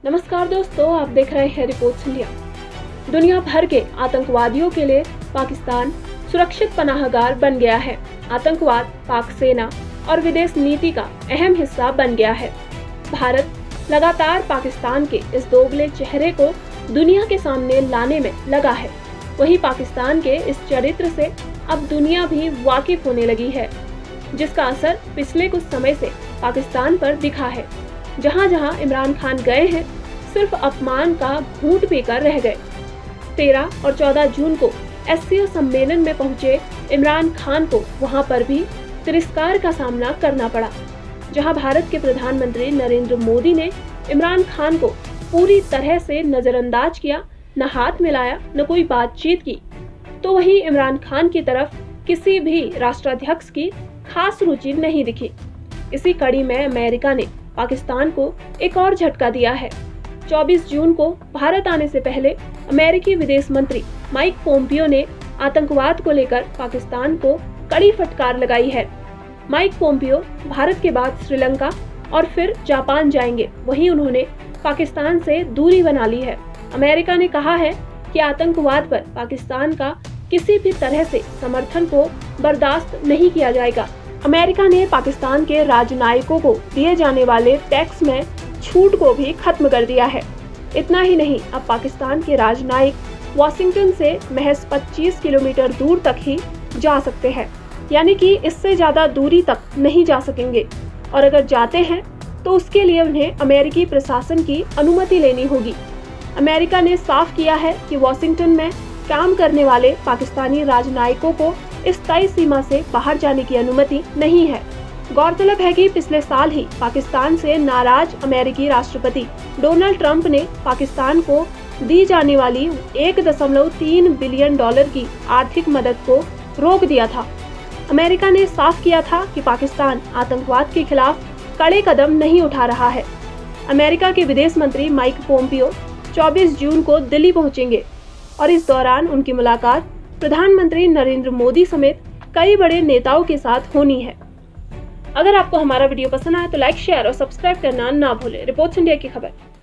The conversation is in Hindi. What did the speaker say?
नमस्कार दोस्तों, आप देख रहे हैं रिपोर्ट्स इंडिया। दुनिया भर के आतंकवादियों के लिए पाकिस्तान सुरक्षित पनाहगार बन गया है। आतंकवाद पाक सेना और विदेश नीति का अहम हिस्सा बन गया है। भारत लगातार पाकिस्तान के इस दोगले चेहरे को दुनिया के सामने लाने में लगा है। वहीं पाकिस्तान के इस चरित्र से अब दुनिया भी वाकिफ होने लगी है, जिसका असर पिछले कुछ समय से पाकिस्तान पर दिखा है। जहां जहां इमरान खान गए हैं, सिर्फ अपमान का घूंट पीकर रह गए। 13 और 14 जून को एससीओ सम्मेलन में पहुंचे इमरान खान को वहां पर भी तिरस्कार का सामना करना पड़ा। जहां भारत के प्रधानमंत्री नरेंद्र मोदी ने इमरान खान को पूरी तरह से नजरअंदाज किया, न हाथ मिलाया न कोई बातचीत की, तो वहीं इमरान खान की तरफ किसी भी राष्ट्राध्यक्ष की खास रुचि नहीं दिखी। इसी कड़ी में अमेरिका ने पाकिस्तान को एक और झटका दिया है। 24 जून को भारत आने से पहले अमेरिकी विदेश मंत्री माइक पोम्पियो ने आतंकवाद को लेकर पाकिस्तान को कड़ी फटकार लगाई है। माइक पोम्पियो भारत के बाद श्रीलंका और फिर जापान जाएंगे। वहीं उन्होंने पाकिस्तान से दूरी बना ली है। अमेरिका ने कहा है कि आतंकवाद पर पाकिस्तान का किसी भी तरह से समर्थन को बर्दाश्त नहीं किया जाएगा। अमेरिका ने पाकिस्तान के राजनयिकों को दिए जाने वाले टैक्स में छूट को भी खत्म कर दिया है। इतना ही नहीं, अब पाकिस्तान के राजनयिक वाशिंगटन से महज 25 किलोमीटर दूर तक ही जा सकते हैं, यानी कि इससे ज्यादा दूरी तक नहीं जा सकेंगे। और अगर जाते हैं तो उसके लिए उन्हें अमेरिकी प्रशासन की अनुमति लेनी होगी। अमेरिका ने साफ किया है कि वाशिंगटन में काम करने वाले पाकिस्तानी राजनयिकों को इस तय सीमा से बाहर जाने की अनुमति नहीं है। गौरतलब है कि पिछले साल ही पाकिस्तान से नाराज अमेरिकी राष्ट्रपति डोनाल्ड ट्रंप ने पाकिस्तान को दी जाने वाली 1.3 बिलियन डॉलर की आर्थिक मदद को रोक दिया था। अमेरिका ने साफ किया था कि पाकिस्तान आतंकवाद के खिलाफ कड़े कदम नहीं उठा रहा है। अमेरिका के विदेश मंत्री माइक पोम्पियो 24 जून को दिल्ली पहुंचेंगे और इस दौरान उनकी मुलाकात प्रधानमंत्री नरेंद्र मोदी समेत कई बड़े नेताओं के साथ होनी है। अगर आपको हमारा वीडियो पसंद आए तो लाइक, शेयर और सब्सक्राइब करना ना भूलें। रिपोर्ट्स इंडिया की खबर।